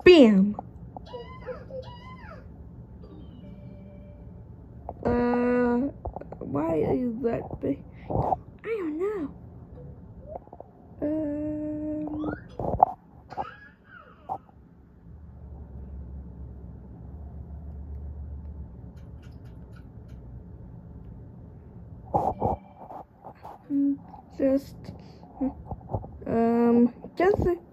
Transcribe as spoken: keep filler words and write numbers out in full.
Bam! Uh, why is that big? I don't know. Um, just, um, just.